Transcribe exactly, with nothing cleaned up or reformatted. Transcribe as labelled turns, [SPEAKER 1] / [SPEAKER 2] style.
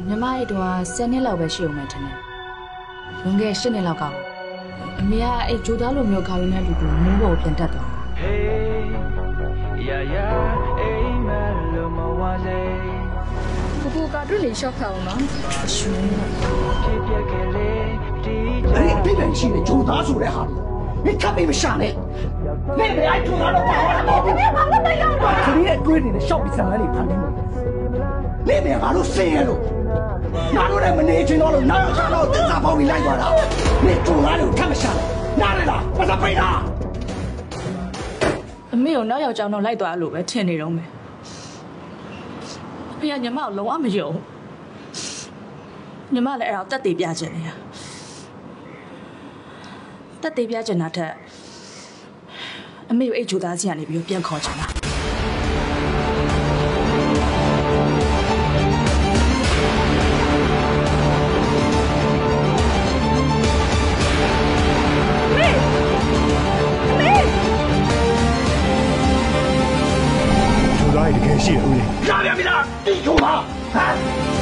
[SPEAKER 1] ညီမရဲ့တော့ဆယ်နှစ်လောက်ပဲရှိအောင်မယ်ထင်တယ်လွန်ခဲ့ရှစ်နှစ်လောက်ကအမေကအဲ့ဂျိုသားလိုမျိုးခါရင်းနဲ့လူတူမိုးပေါ်ပြန်တက်သွား
[SPEAKER 2] 不过家里小朋友呢，
[SPEAKER 1] 凶
[SPEAKER 3] 哎，别人去的就打出来哈，你看没没下来？那个爱就拿着打我，我这边把我都要了。这里堆里的小比赛哪里谈的？那边俺都死了，哪都来没年轻了，哪有看到正常跑比来过了？你就拿着看没下来，哪来的？我是背的。
[SPEAKER 1] အမေကိုနောက်ယောက်ျောင်းတော့လိုက်သွားလို့ပဲထင်နေတော့မယ်ဖေကညီမကိုလုံးဝမယုံညီမလည်းအဲ့ဒါတက်သေးပြချင်နေတာတက်သေးပြချင်တာထက်အမေကိုအဲ့ဂျိုသားစီကနေပြီးပြန်ခေါ်ချင်တာ
[SPEAKER 3] တကယ်ရှိဦးလေရပြန်ပြီလားဒီချုံပါဟမ်